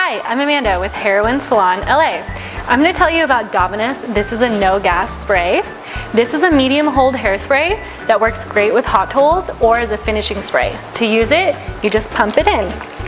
Hi, I'm Amanda with Heroin Salon LA. I'm going to tell you about Davines. This is a no gas spray. This is a medium hold hairspray that works great with hot tools or as a finishing spray. To use it, you just pump it in.